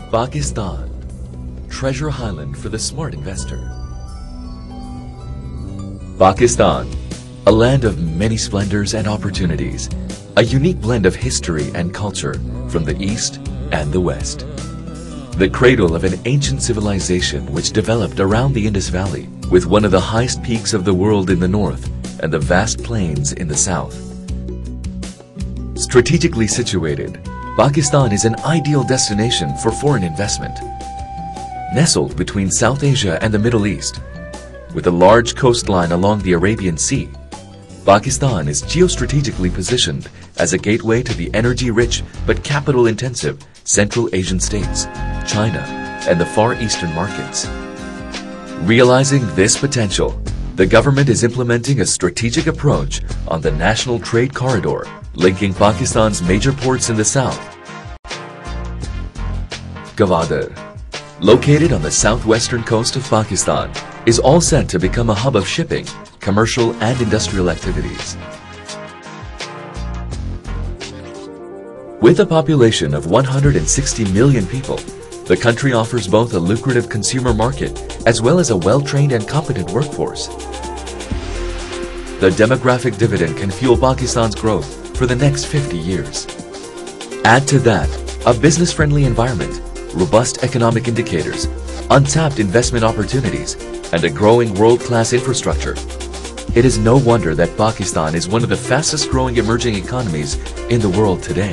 Pakistan, treasure island for the smart investor. Pakistan, a land of many splendors and opportunities, a unique blend of history and culture from the East and the West. The cradle of an ancient civilization which developed around the Indus Valley, with one of the highest peaks of the world in the north and the vast plains in the south. Strategically situated, Pakistan is an ideal destination for foreign investment. Nestled between South Asia and the Middle East, with a large coastline along the Arabian Sea, Pakistan is geostrategically positioned as a gateway to the energy-rich but capital-intensive Central Asian states, China, and the Far Eastern markets. Realizing this potential, the government is implementing a strategic approach on the National Trade Corridor, linking Pakistan's major ports in the south. Gwadar, located on the southwestern coast of Pakistan, is all set to become a hub of shipping, commercial and industrial activities. With a population of 160 million people, the country offers both a lucrative consumer market as well as a well-trained and competent workforce. The demographic dividend can fuel Pakistan's growth for the next 50 years. Add to that a business-friendly environment, robust economic indicators, untapped investment opportunities, and a growing world-class infrastructure. It is no wonder that Pakistan is one of the fastest-growing emerging economies in the world today.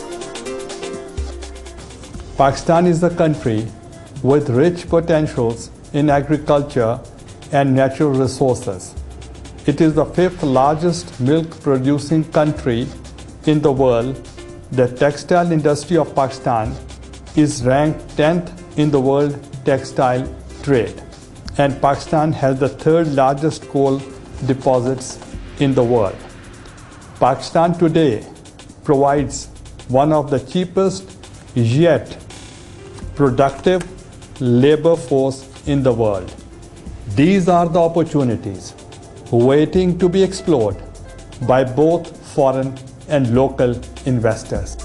Pakistan is a country with rich potentials in agriculture and natural resources. It is the fifth largest milk-producing country in the world. The textile industry of Pakistan is ranked 10th in the world textile trade, and Pakistan has the third largest coal deposits in the world. Pakistan today provides one of the cheapest yet productive labor force in the world. These are the opportunities waiting to be explored by both foreign and local investors.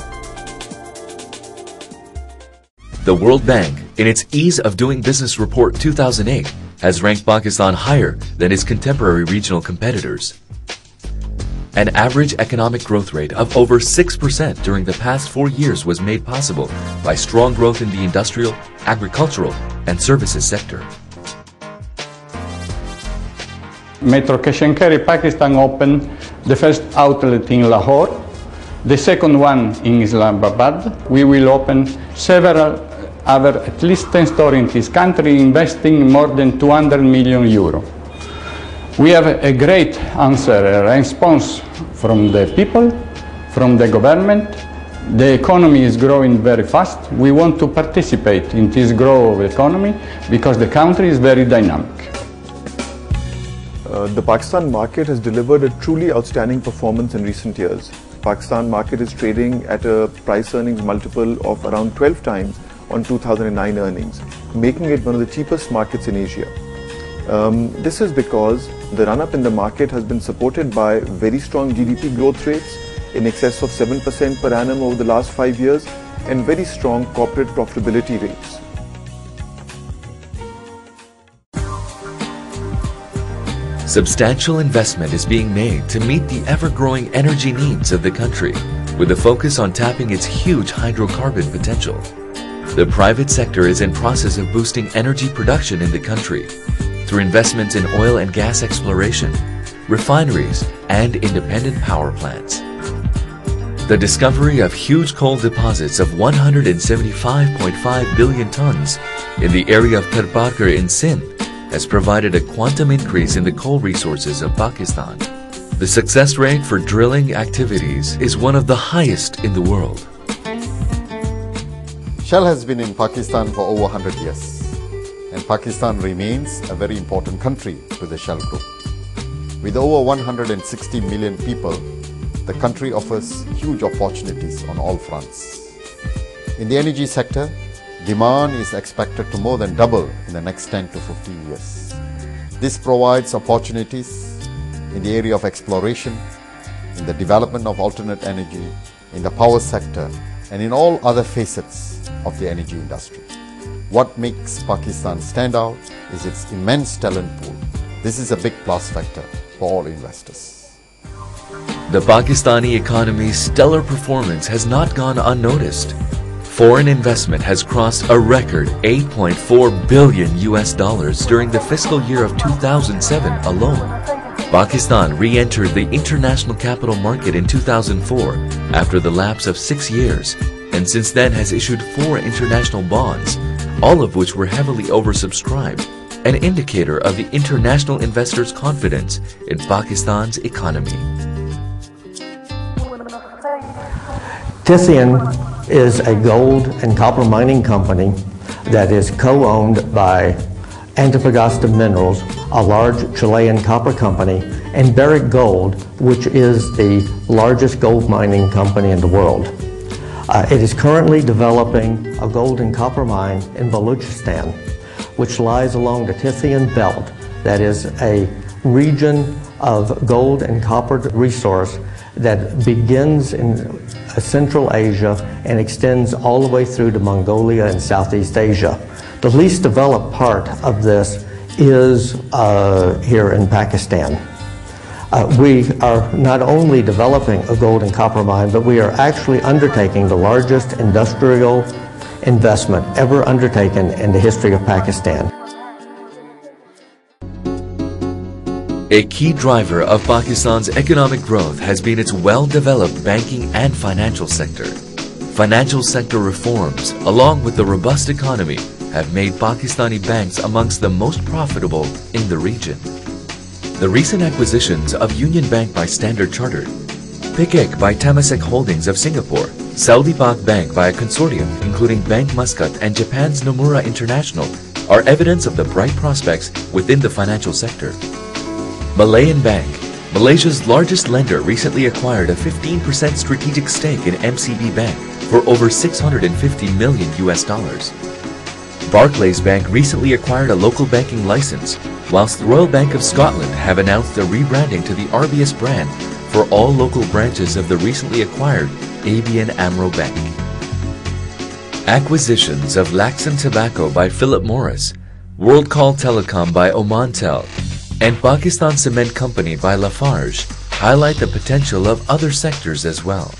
The World Bank, in its Ease of Doing Business Report 2008, has ranked Pakistan higher than its contemporary regional competitors. An average economic growth rate of over 6% during the past 4 years was made possible by strong growth in the industrial, agricultural, and services sector. Metro Cash and Carry Pakistan opened the first outlet in Lahore, the second one in Islamabad. We will open several other, at least 10 stores in this country, investing more than 200 million euro. We have a great answer, a response from the people, from the government. The economy is growing very fast. We want to participate in this growth of the economy because the country is very dynamic. The Pakistan market has delivered a truly outstanding performance in recent years. Pakistan market is trading at a price earnings multiple of around 12 times on 2009 earnings, making it one of the cheapest markets in Asia. This is because the run-up in the market has been supported by very strong GDP growth rates in excess of 7% per annum over the last 5 years and very strong corporate profitability rates. Substantial investment is being made to meet the ever-growing energy needs of the country, with a focus on tapping its huge hydrocarbon potential. The private sector is in process of boosting energy production in the country through investments in oil and gas exploration, refineries, and independent power plants. The discovery of huge coal deposits of 175.5 billion tons in the area of Tharbakar in Sindh has provided a quantum increase in the coal resources of Pakistan. The success rate for drilling activities is one of the highest in the world. Shell has been in Pakistan for over 100 years, and Pakistan remains a very important country to the Shell Group. With over 160 million people, the country offers huge opportunities on all fronts. In the energy sector, demand is expected to more than double in the next 10 to 15 years. This provides opportunities in the area of exploration, in the development of alternate energy, in the power sector, and in all other facets of the energy industry. What makes Pakistan stand out is its immense talent pool. This is a big plus factor for all investors. The Pakistani economy's stellar performance has not gone unnoticed. Foreign investment has crossed a record $8.4 billion during the fiscal year of 2007 alone. Pakistan re-entered the international capital market in 2004 after the lapse of 6 years, and since then has issued 4 international bonds, all of which were heavily oversubscribed, an indicator of the international investors' confidence in Pakistan's economy. Thyssen is a gold and copper mining company that is co-owned by Antofagasta Minerals, a large Chilean copper company, and Barrick Gold, which is the largest gold mining company in the world. It is currently developing a gold and copper mine in Balochistan, which lies along the Thyssen Belt. That is a region of gold and copper resource that begins in Central Asia and extends all the way through to Mongolia and Southeast Asia. The least developed part of this is here in Pakistan. We are not only developing a gold and copper mine, but we are actually undertaking the largest industrial investment ever undertaken in the history of Pakistan. A key driver of Pakistan's economic growth has been its well-developed banking and financial sector. Financial sector reforms, along with the robust economy, have made Pakistani banks amongst the most profitable in the region. The recent acquisitions of Union Bank by Standard Chartered, PICEC by Temasek Holdings of Singapore, Saudi Pak Bank by a consortium including Bank Muscat and Japan's Nomura International are evidence of the bright prospects within the financial sector. Malayan Bank, Malaysia's largest lender, recently acquired a 15% strategic stake in MCB Bank for over $650 million. Barclays Bank recently acquired a local banking license, whilst the Royal Bank of Scotland have announced a rebranding to the RBS brand for all local branches of the recently acquired ABN AMRO Bank. Acquisitions of Laxon Tobacco by Philip Morris, WorldCall Telecom by Omantel, and Pakistan Cement Company by Lafarge highlight the potential of other sectors as well.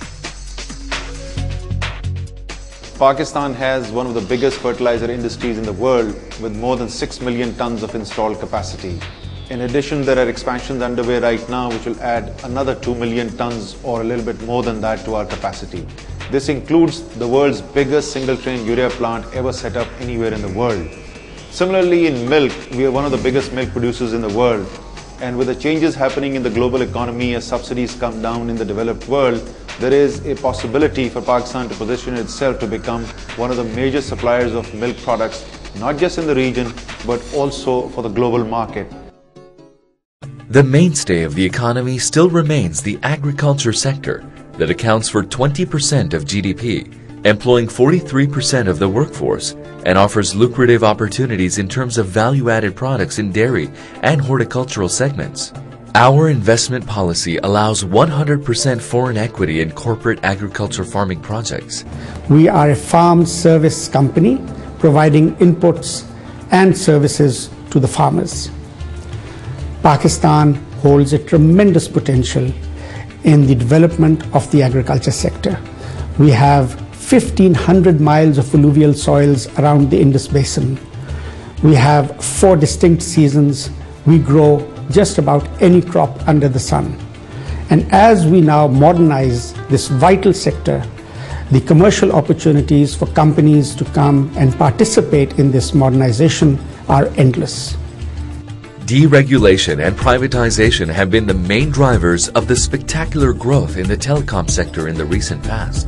Pakistan has one of the biggest fertilizer industries in the world with more than 6 million tons of installed capacity. In addition, there are expansions underway right now which will add another 2 million tons or a little bit more than that to our capacity. This includes the world's biggest single-train urea plant ever set up anywhere in the world. Similarly, in milk, we are one of the biggest milk producers in the world. And with the changes happening in the global economy as subsidies come down in the developed world, there is a possibility for Pakistan to position itself to become one of the major suppliers of milk products, not just in the region, but also for the global market. The mainstay of the economy still remains the agriculture sector that accounts for 20% of GDP, employing 43% of the workforce, and offers lucrative opportunities in terms of value-added products in dairy and horticultural segments. Our investment policy allows 100% foreign equity in corporate agriculture farming projects. We are a farm service company providing inputs and services to the farmers. Pakistan holds a tremendous potential in the development of the agriculture sector. We have 1,500 miles of alluvial soils around the Indus Basin. We have 4 distinct seasons. We grow just about any crop under the sun. And as we now modernize this vital sector, the commercial opportunities for companies to come and participate in this modernization are endless. Deregulation and privatization have been the main drivers of the spectacular growth in the telecom sector in the recent past.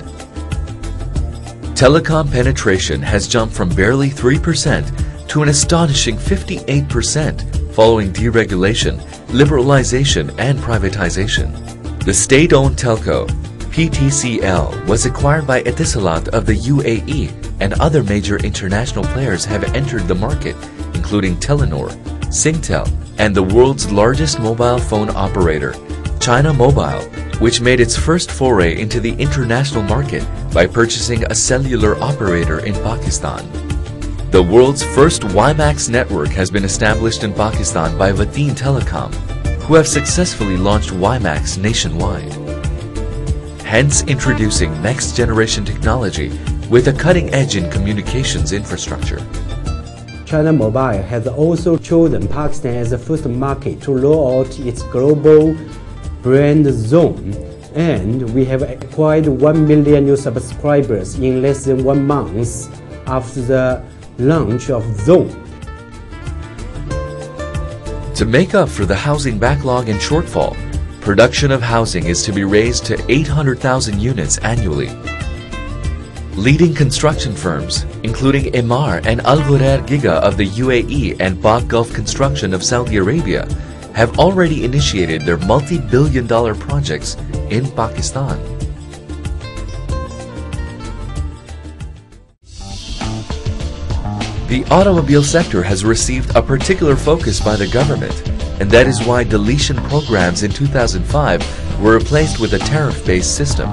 Telecom penetration has jumped from barely 3% to an astonishing 58% following deregulation, liberalization, and privatization. The state-owned telco, PTCL, was acquired by Etisalat of the UAE, and other major international players have entered the market, including Telenor, Singtel, and the world's largest mobile phone operator, China Mobile, which made its first foray into the international market by purchasing a cellular operator in Pakistan. The world's first WiMAX network has been established in Pakistan by Vateen Telecom, who have successfully launched WiMAX nationwide. Hence introducing next-generation technology with a cutting edge in communications infrastructure. China Mobile has also chosen Pakistan as the first market to roll out its global brand Zone, and we have acquired 1 million new subscribers in less than 1 month after the launch of Zone. To make up for the housing backlog and shortfall, production of housing is to be raised to 800,000 units annually. Leading construction firms, including Emaar and Al Ghurair Giga of the UAE and Pak Gulf Construction of Saudi Arabia, have already initiated their multi-billion-dollar projects in Pakistan. The automobile sector has received a particular focus by the government, and that is why deletion programs in 2005 were replaced with a tariff-based system.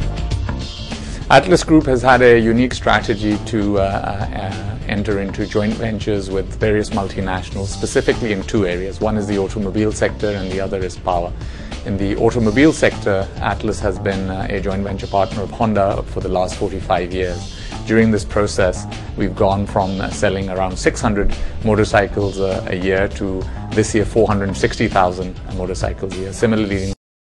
Atlas Group has had a unique strategy to enter into joint ventures with various multinationals, specifically in 2 areas. One is the automobile sector and the other is power. In the automobile sector, Atlas has been a joint venture partner of Honda for the last 45 years. During this process, we've gone from selling around 600 motorcycles a year to this year 460,000 motorcycles a year. Similarly,